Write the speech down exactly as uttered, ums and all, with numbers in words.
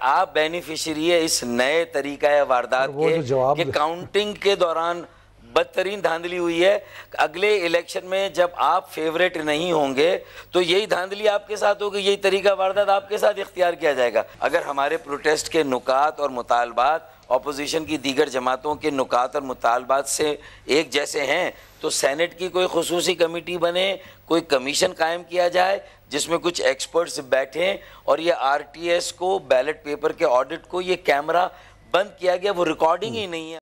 आप बेनिफिशियरी है इस नए तरीका है वारदात के कि काउंटिंग के दौरान बदतरीन धांधली हुई है। अगले इलेक्शन में जब आप फेवरेट नहीं होंगे तो यही धांधली आपके साथ होगी, यही तरीका वारदात आपके साथ इख्तियार किया जाएगा। अगर हमारे प्रोटेस्ट के नुकात और मुतालबात ऑपोजिशन की दीगर जमातों के नुकात और मुतालबात से एक जैसे हैं तो सेनेट की कोई खुसूसी कमेटी बने, कोई कमीशन कायम किया जाए जिसमें कुछ एक्सपर्ट्स बैठें और ये आर टी एस को, बैलेट पेपर के ऑडिट को, ये कैमरा बंद किया गया, वो रिकॉर्डिंग ही नहीं है।